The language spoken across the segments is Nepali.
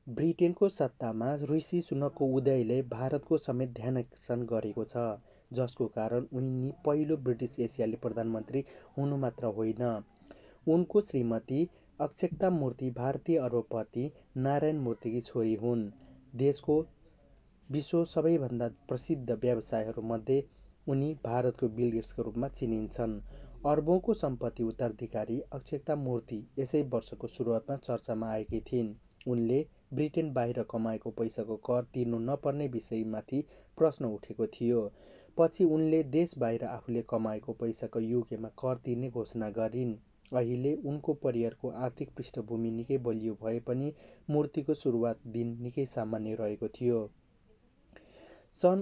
ब्रिटेनको सत्तामा ऋषि सुनकको उदयले भारतको समेत ध्यान आकर्षण गरेको छ, जसको कारण उनी पहिलो ब्रिटिस एसियाली प्रधानमन्त्री हुनु मात्र होइन, उनको श्रीमती अक्षता मूर्ति भारतीय अरबपति नारायण मूर्तिकी छोरी हुन्। देशको विश्व सबैभन्दा प्रसिद्ध व्यवसायहरूमध्ये उनी भारतको बिल गेट्सको रूपमा चिनिन्छन्। अर्बौंको सम्पत्ति उत्तराधिकारी अक्षता मूर्ति यसै वर्षको सुरुवातमा चर्चामा आएकी थिइन्। उनले ब्रिटेन बाहिर कमाएको पैसाको कर तिर्नु नपर्ने विषयमाथि प्रश्न उठेको थियो। पछि उनले देश बाहिर आफूले कमाएको पैसाको युकेमा कर तिर्ने घोषणा गरिन्। अहिले उनको परिवारको आर्थिक पृष्ठभूमि निकै बलियो भए पनि मूर्तिको सुरुवात दिन निकै सामान्य रहेको थियो। सन्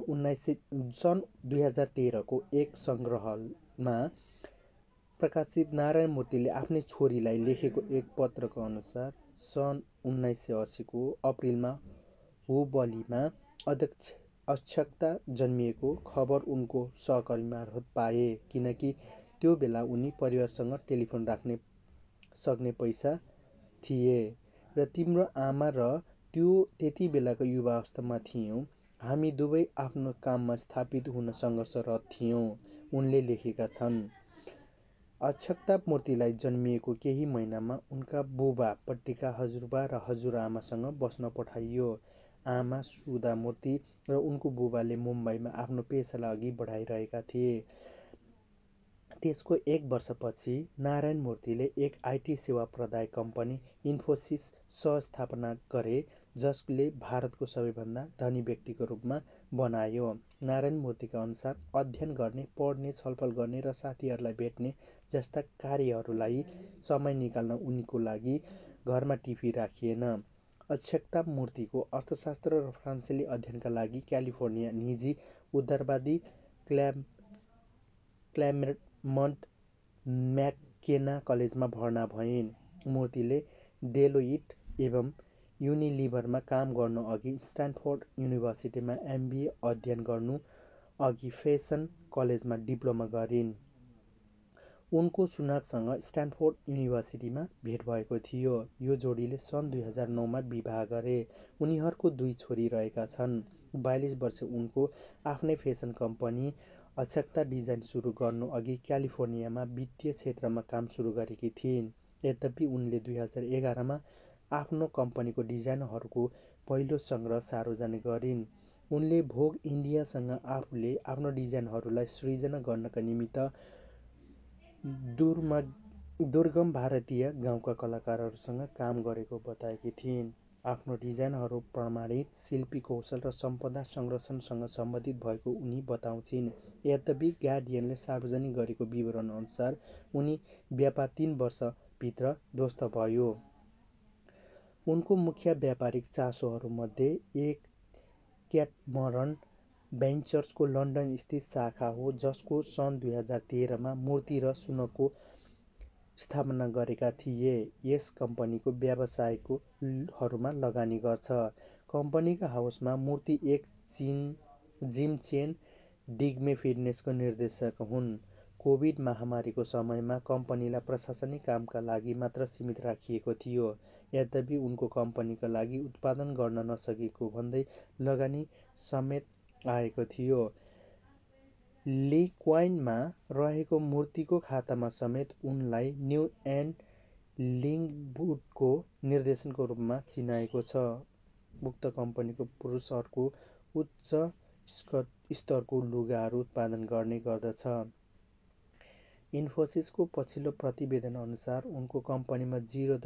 2013 को एक सङ्ग्रहमा प्रकाशित नारायण मूर्तिले आफ्नै छोरीलाई लेखेको एक पत्रको अनुसार सन् 1980 को अप्रिलमा हुबलीमा अक्षता जन्मिएको खबर उनको सहकर्मी मार्फत पाए, किनकि त्यो बेला उनी परिवारसँग टेलिफोन राख्ने सक्ने पैसा थिए र तिम्रो आमा र त्यो त्यति बेलाको युवावस्थामा थियौँ। हामी दुवै आफ्नो काममा स्थापित हुन सङ्घर्षरत थियौँ, उनले लेखेका छन्। अक्षता मूर्तिलाई जन्मिएको केही महिनामा उनका बुबापट्टिका हजुरबा र हजुरआमासँग बस्न पठाइयो। आमा सुधा मूर्ति र उनको बुबाले मुम्बईमा आफ्नो पेसालाई अघि बढाइरहेका थिए। त्यसको एक वर्षपछि नारायण मूर्तिले एक आइटी सेवा प्रदायक कम्पनी इन्फोसिस सह-स्थापना गरे, जसले भारतको सबैभन्दा धनी व्यक्तिको रूपमा बनायो। नारायण मूर्तिका अनुसार अध्ययन गर्ने, पढ्ने, छलफल गर्ने र साथीहरूलाई भेट्ने जस्ता कार्यहरूलाई समय निकाल्न उनको लागि घरमा टिभी राखिएन। अक्षता मूर्तिको अर्थशास्त्र र फ्रान्सेली अध्ययनका लागि क्यालिफोर्निया निजी उदारवादी क्ल्यारमन्ट म्याककेना कलेजमा भर्ना भइन्। मूर्तिले डेलोइट एवं युनिलिभरमा काम गर्नु अघि स्ट्यानफोर्ड युनिभर्सिटीमा एमबिए अध्ययन गर्नु अघि फेसन कलेजमा डिप्लोमा गरिन्। उनको सुनाकसँग स्ट्यानफोर्ड युनिभर्सिटीमा भेट भएको थियो। यो जोडीले सन् 2009 मा विवाह गरे। उनीहरूको 2 छोरी रहेका छन्। 42 वर्षे उनको आफ्नै फेसन कम्पनी अक्षता डिजाइन सुरु गर्नु अघि क्यालिफोर्नियामा वित्तीय क्षेत्रमा काम सुरु गरेकी थिइन्। यद्यपि उनले 2011 मा आफ्नो कम्पनीको डिजाइनहरूको पहिलो सङ्ग्रह सार्वजनिक गरिन्। उनले भोग इन्डियासँग आफूले आफ्नो डिजाइनहरूलाई सृजना गर्नका निमित्त दुर्गम भारतीय गाउँका कलाकारहरूसँग काम गरेको बताएकी थिइन्। आफ्नो डिजाइनहरू प्रमाणित शिल्पी कौशल र सम्पदा संरक्षणसँग सम्बन्धित भएको उनी बताउँछिन्। यद्यपि गार्डियनले सार्वजनिक गरेको विवरणअनुसार उनी व्यापार 3 वर्षभित्र ध्वस्त भयो। उनको मुख्य व्यापारिक चासोहरूमध्ये एक क्याटमरन भेन्चर्सको लन्डन स्थित शाखा हो, जसको सन् 2013 मा मूर्ति र सुनको स्थापना गरेका थिए। यस कम्पनीको व्यवसायहरूमा लगानी गर्छ। कम्पनीका हाउसमा मूर्ति एक जिम चेन डिग्मे फिटनेसको निर्देशक हुन्। कोभिड महामारीको समयमा कम्पनीलाई प्रशासनिक कामका लागि मात्र सीमित राखिएको थियो। यद्यपि उनको कम्पनीका लागि उत्पादन गर्न नसकेको भन्दै लगानी समेत आएको थियो। लिक्वाइनमा रहेको मूर्तिको खातामा समेत उनलाई न्यू एन्ड लिङ्कवुडको निर्देशकको रूपमा चिनाएको छ। उक्त कम्पनीको पुरुषहरूको उच्च स्तरको लुगाहरू उत्पादन गर्ने गर्दछ। इन्फोसिसको पछिल्लो प्रतिवेदन अनुसार उनको कम्पनीमा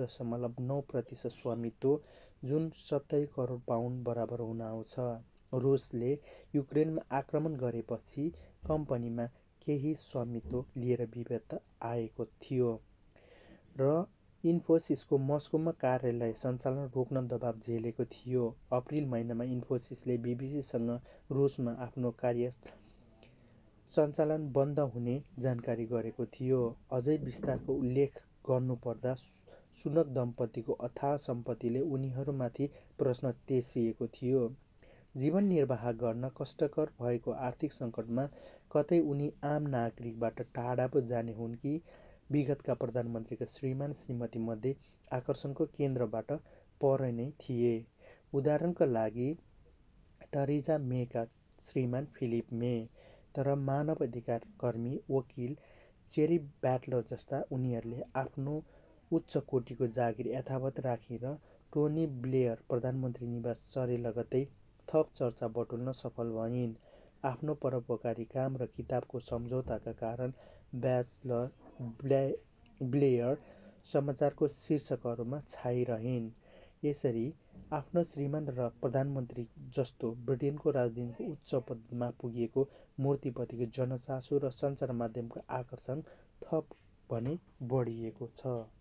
0.9% स्वामित्व, जुन 70 करोड पाउन्ड बराबर हुन आउँछ। रुसले युक्रेनमा आक्रमण गरेपछि कम्पनीमा केही स्वामित्व लिएर विवाद आएको थियो र इन्फोसिसको मस्कोमा कार्यालय सञ्चालन रोक्न दबाब झेलेको थियो। अप्रिल महिनामा इन्फोसिसले बिबिसीसँग रुसमा आफ्नो कार्यस्थल सञ्चालन बन्द हुने जानकारी गरेको थियो। अझै विस्तारको उल्लेख गर्नुपर्दा सुनक दम्पतिको अथाह सम्पत्तिले उनीहरूमाथि प्रश्न तेर्सिएको थियो। जीवन निर्वाह गर्न कष्टकर भएको आर्थिक सङ्कटमा कतै उनी आम नागरिकबाट टाढा पो जाने हुन् कि विगतका प्रधानमन्त्रीका श्रीमान श्रीमती मध्ये आकर्षणको केन्द्रबाट पर नै थिए। उदाहरणका लागि टरिजा मेका श्रीमान फिलिप मे, तर मानव अधिकार कर्मी वकिल चेरी ब्याटलर जस्ता उनीहरूले आफ्नो उच्च कोटीको जागिर यथावत राखेर टोनी ब्लेयर प्रधानमन्त्री निवास सरे लगत्तै थप चर्चा बटुल्न सफल भइन्। आफ्नो परोपकारी काम र किताबको सम्झौताका कारण ब्लेयर समाचारको शीर्षकहरूमा छाइरहन्। यसरी आफ्नो श्रीमान र प्रधानमन्त्री जस्तो ब्रिटेनको राजधानीको उच्च पदमा पुगेको मूर्तिप्रतिको जनचासो र सञ्चार माध्यमको आकर्षण थप भने बढिएको छ।